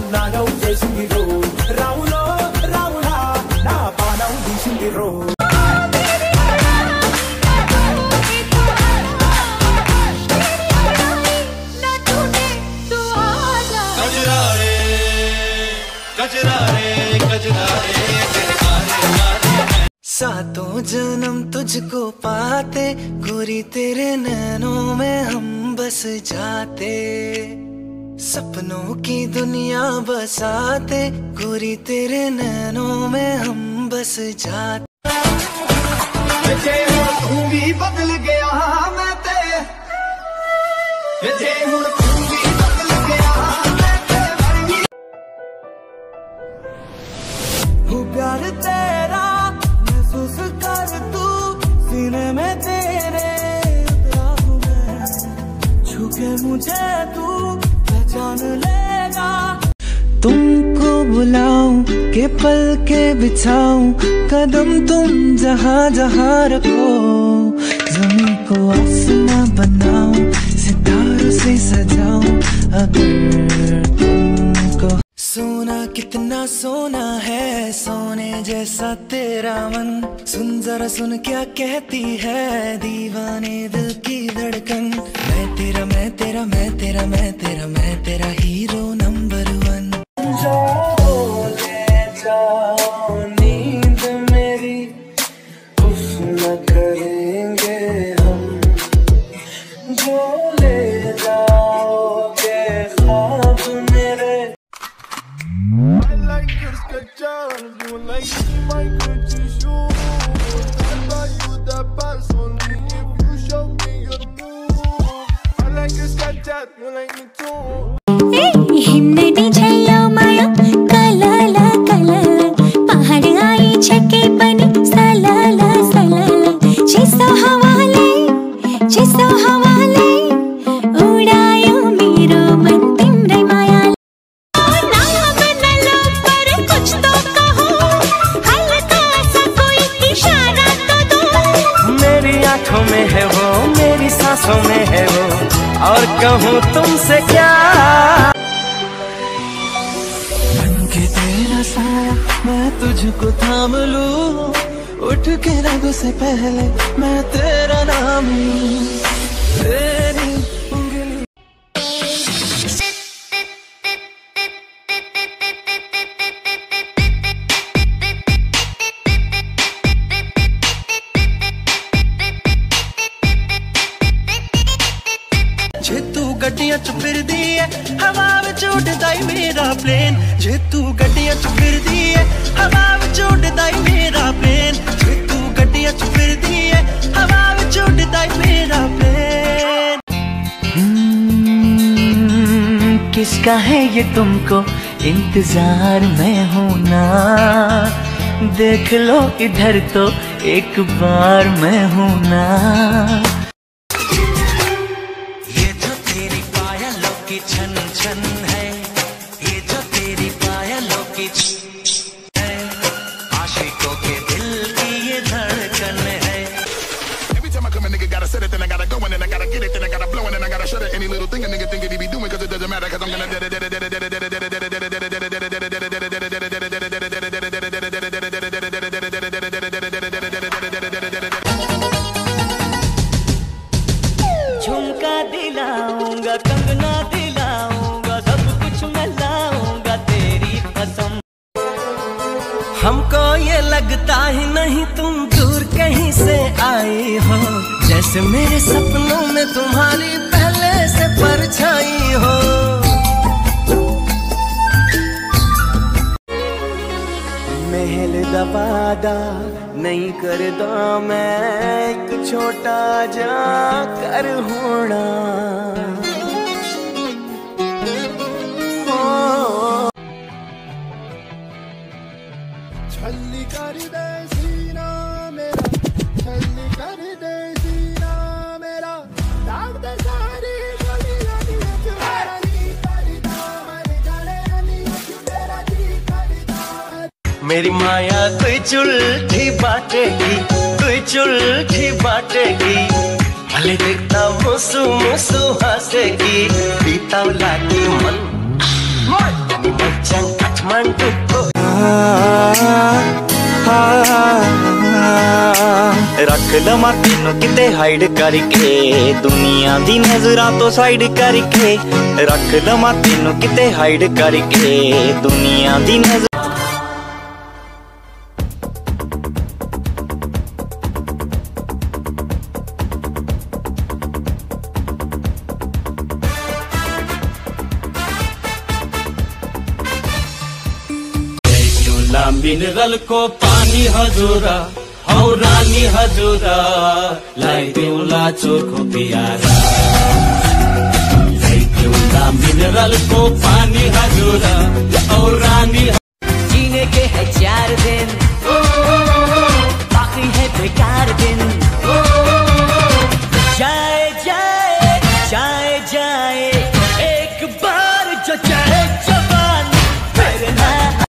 నాగం చేసింది రో రావులో రావులా నా పానం తీసింది రో सातों जन्म तुझको पाते गोरी तेरे नैनों में हम बस जाते सपनों की दुनिया बसाते गोरी तेरे नैनों में हम बस जाते तू भी बदल गया मैं तेरे प्यार तेरा महसूस कर तू सीने में तेरे उतरा हूँ मैं छूके मुझे तू पहचान लेगा तुमको बुलाऊं के पल के बिछाऊं कदम तुम जहाँ जहाँ रखो ज़मीन को आसमां बनाऊं सितारों से सजाऊं अगर तुमको सोना कितना सोना है सोने जैसा तेरा मन सुन जरा सुन क्या कहती है दीवाने दिल की धड़कन मैं तेरा मैं तेरा मैं तेरा मैं तेरा मैं तेरा हीरो नंबर 1 जो ले जाओ नींद मेरी उस न करेंगे हम जो ले जाओगे ख्वाब मेरे you like my Gucci shoes. I buy you that pants only if you show me your move. I like your Snapchat, you like me too. Hey, himneti chhayya maya kalala kalala pahad aayi chhake bani salala salala jiso hawale udayo mero man timre maya आँखों में है वो मेरी सांसों में है वो और कहूँ तुमसे क्या मन के तेरा साया मैं तुझको थाम लूं उठ के रंग से पहले मैं तेरा नाम लूं तेरी उंगली जे तू गड्डियां च फिरदी है हवा विच उड़दा ही मेरा प्लेन जे तू गड्डियां च फिरदी है हवा विच उड़दा ही मेरा प्लेन जे तू गड्डियां च फिरदी है हवा विच उड़दा ही मेरा प्लेन किसका है ये तुमको इंतजार में हूं ना देख लो इधर तो एक बार मैं हूं ना छन छन है ये जो तेरी पायलों की है आशिकों के दिल की ये धड़कन है Every time I come a nigga gotta set it then I gotta go and then I gotta get it then I gotta blow and then I gotta shut it any little thing a nigga think he be doing cause it doesn't matter cause I'm gonna झुमका दिलाऊंगा कंगना दिलाऊंगा सब कुछ मैं लाऊंगा तेरी कसम हमको ये लगता ही नहीं तुम दूर कहीं से आई हो जैसे मेरे सपनों में तुम्हारी पहले से परछाई हो महल दबादा नहीं करदा मैं एक छोटा जा कर होना छल्ली कर दे सीना मेरा छल्ली कर दे सीना मेरा दाग दे सारी गली गली तुम्हारा नी करदा मर जाने नी तेरा जी करदा मेरी माया कोई चुल्ठी बाटेगी कोई चुल्ठी बाटेगी भले देखता मुसु मुसु हंसेगी पीता लागी मन 1 2 रख लवा तेनू किते हाइड करके दुनिया दी नजरां तो साइड करके रख लवा तेनू किते हाइड करके दुनिया दी नजर मिनरल को पानी हजुरा हौ रानी हजुरा लाई देउला चोखो पियारा लाई देउला मिनरल को पानी हजुरा